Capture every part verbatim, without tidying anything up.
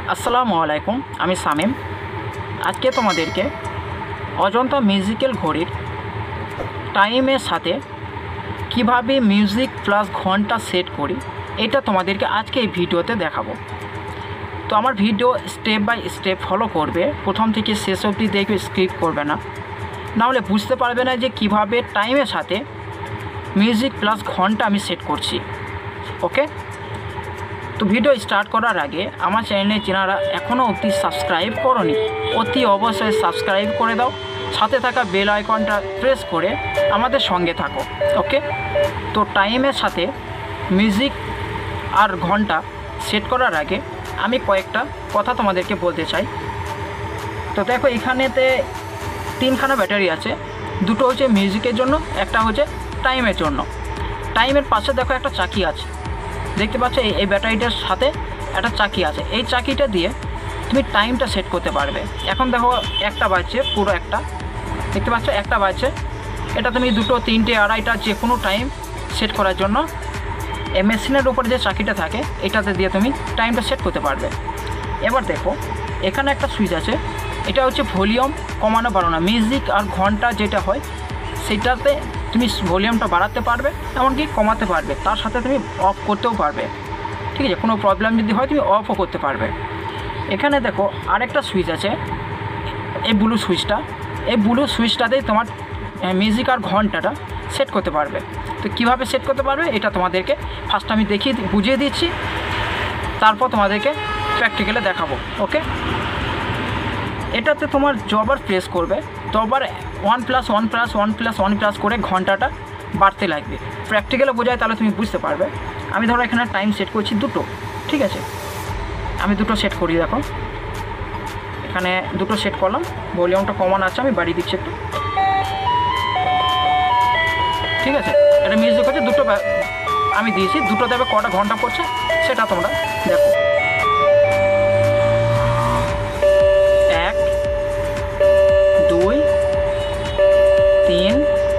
আসসালামু আলাইকুম, আমি শামীম। আজকে তোমাদেরকে অজন্তা মিউজিক্যাল ঘড়ির টাইমের সাথে কিভাবে মিউজিক প্লাস ঘন্টা সেট করি এটা তোমাদেরকে আজকে এই ভিডিওতে দেখাবো। তো আমার video step by step follow করবে, প্রথম থেকে শেষ অবধি দেখবে, স্কিপ করবে না, নাহলে বুঝতে পারবে না যে কিভাবে টাইমের সাথে মিউজিক প্লাস ঘন্টা আমি সেট করছি। ওকে, তো ভিডিও স্টার্ট করার আগে আমার চ্যানেলে যারা এখনও অবধি সাবস্ক্রাইব করোনি অতি অবশ্যই সাবস্ক্রাইব করে দাও, সাথে থাকা বেল আইকনটা প্রেস করে আমাদের সঙ্গে থাকো। ওকে, তো টাইমের সাথে মিউজিক আর ঘন্টা সেট করার আগে আমি কয়েকটা কথা তোমাদেরকে বলতে চাই। তো দেখো, এখানেতে তিনখানা ব্যাটারি আছে, দুটো হচ্ছে মিউজিকের জন্য, একটা হচ্ছে টাইমের জন্য। টাইমের পাশে দেখো একটা চাকি আছে, দেখতে পাচ্ছ এই ব্যাটারিটার সাথে একটা চাকি আছে। এই চাকিটা দিয়ে তুমি টাইমটা সেট করতে পারবে। এখন দেখো একটা বাজছে, পুরো একটা দেখতে পাচ্ছ একটা বাজছে। এটা তুমি দুটো, তিনটে, আড়াইটা যে কোনো টাইম সেট করার জন্য এই মেশিনের উপরে যে চাকিটা থাকে এটাতে দিয়ে তুমি টাইমটা সেট করতে পারবে। এবার দেখো এখানে একটা সুইচ আছে, এটা হচ্ছে ভলিউম কমানো বাড়ানো। মিউজিক আর ঘন্টা যেটা হয় সেটাতে তুমি ভলিউমটা বাড়াতে পারবে, এমনকি কমাতে পারবে, তার সাথে তুমি অফ করতেও পারবে। ঠিক আছে, কোনো প্রবলেম যদি হয় তুমি অফও করতে পারবে। এখানে দেখো আরেকটা সুইচ আছে, এই ব্লু সুইচটা, এই ব্লু সুইচটাতেই তোমার মিউজিক আর ঘন্টাটা সেট করতে পারবে। তো কীভাবে সেট করতে পারবে এটা তোমাদেরকে ফার্স্ট আমি দেখিয়ে বুঝিয়ে দিচ্ছি, তারপর তোমাদেরকে প্র্যাকটিক্যালে দেখাবো। ওকে, এটাতে তোমার যবার প্রেস করবে তবার one plus one plus one plus one plus করে ঘন্টাটা বাড়তে লাগবে। প্র্যাকটিক্যালে বোঝায় তাহলে তুমি বুঝতে পারবে। আমি ধরো এখানে টাইম সেট করছি দুটো, ঠিক আছে, আমি দুটো সেট করি। দেখো এখানে দুটো সেট করলাম, ভলিউমটা কমান আছে, আমি বাড়িয়ে দিচ্ছি একটু। ঠিক আছে, এটা মিউজিক হচ্ছে দুটো আমি দিয়েছি, দুটো দেবে কটা ঘন্টা পড়ছে সেটা তোমরা দেখো। এক, দুই, তিন,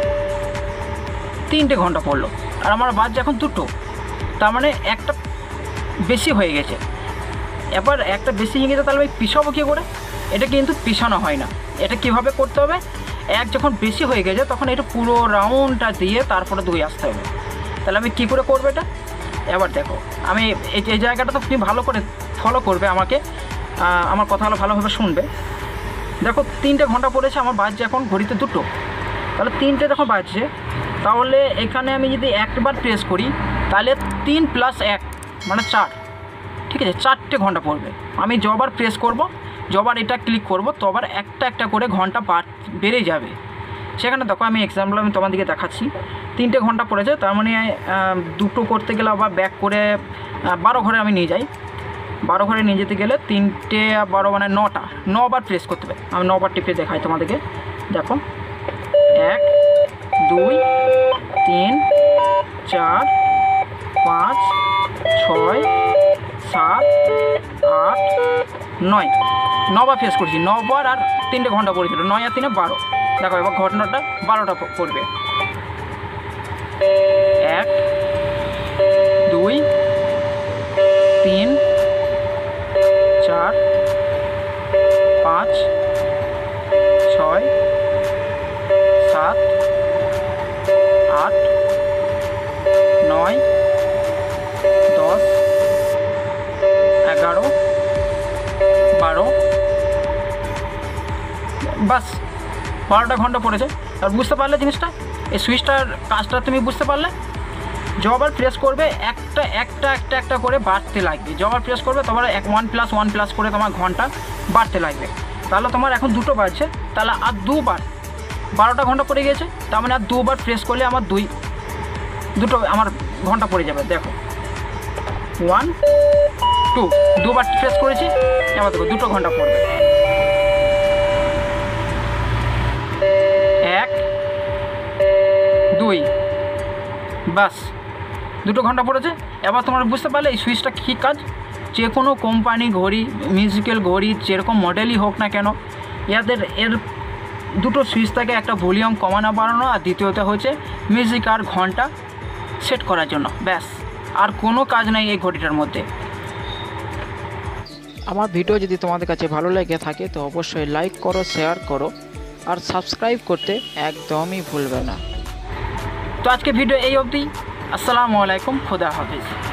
তিনটে ঘন্টা পড়লো, আর আমার বাজছে এখন দুটো, তার মানে একটা বেশি হয়ে গেছে। এবার একটা বেশি হয়ে গেছে তাহলে আমি পিছাবো কী করে? এটা কিন্তু পিছানো হয় না। এটা কিভাবে করতে হবে, এক যখন বেশি হয়ে গেছে তখন এটা পুরো রাউন্ডটা দিয়ে তারপরে দুই আসতে হবে। তাহলে আমি কী করে করবো এটা? এবার দেখো, আমি এই এই জায়গাটা তো তুমি ভালো করে ফলো করবে, আমাকে আমার কথাগুলো ভালোভাবে শুনবে। দেখো তিনটে ঘন্টা পড়েছে, আমার বাজছে এখন ঘড়িতে দুটো, তাহলে তিনটে যখন বাজছে তাহলে এখানে আমি যদি একবার প্রেস করি তাহলে তিন প্লাস এক মানে চার, ঠিক আছে, চারটে ঘন্টা পড়বে। আমি যবার প্রেস করব, যবার এটা ক্লিক করব, তবার একটা একটা করে ঘন্টা বাড় বেড়ে যাবে। সেখানে দেখো আমি এক্সাম্পল আমি তোমাদেরকে দেখাচ্ছি। তিনটে ঘন্টা পড়েছে, তার মানে দুটো করতে গেলে আবার ব্যাক করে বারো ঘরে আমি নিয়ে যাই। বারো ঘরে নিয়ে যেতে গেলে তিনটে বারো মানে নটা, নবার প্রেস করতে হবে। আমি নবার টিপে দেখাই তোমাদেরকে। দেখো এক, দুই, তিন, চার, পাঁচ, ছয়, সাত, আট, নয়, নবার প্রেস করছি, নবার আর তিনটে ঘন্টা পড়েছিল, নয় আর তিনে বারো। দেখো এবার ঘটনাটা বারোটা পড়বে। এক, দুই, তিন, চার, পাঁচ, ছয়, সাত, আট, নয়, দশ, এগারো, বারো, বাস বারোটা ঘন্টা পড়েছে। আর বুঝতে পারলে জিনিসটা, এই সুইচটার কাজটা তুমি বুঝতে পারলে। যবার প্রেস করবে একটা একটা একটা একটা করে বাড়তে লাগবে, যবার প্রেস করবে তোমার এক ওয়ান প্লাস ওয়ান প্লাস করে তোমার ঘন্টা বাড়তে লাগবে। তাহলে তোমার এখন দুটো বাজছে, তাহলে আর দুবার বারোটা ঘন্টা পড়ে গেছে, তার মানে আর দুবার প্রেস করলে আমার দুই দুটো আমার ঘন্টা পড়ে যাবে। দেখো ওয়ান টু, দুবার প্রেস করেছি, এবার দেখো দুটো ঘন্টা পড়বে। এক, দুই, বাস দুটো ঘন্টা পড়েছে। এবার তোমরা বুঝতে পারলে এই সুইচটা কী কাজ। যে কোনো কোম্পানি ঘড়ি, মিউজিক্যাল ঘড়ি, যেরকম মডেলই হোক না কেন, এদের এর দুটো সুইচ থাকে, একটা ভলিউম কমানো বাড়ানো, আর দ্বিতীয়টা হচ্ছে মিউজিক আর ঘন্টা সেট করার জন্য। ব্যাস, আর কোনো কাজ নেই এই ঘড়িটার মধ্যে। আমার ভিডিও যদি তোমাদের কাছে ভালো লেগে থাকে তো অবশ্যই লাইক করো, শেয়ার করো আর সাবস্ক্রাইব করতে একদমই ভুলবে না। তো আজকে ভিডিও এই অবধি। আসসালামু আলাইকুম, খোদা হাফিজ।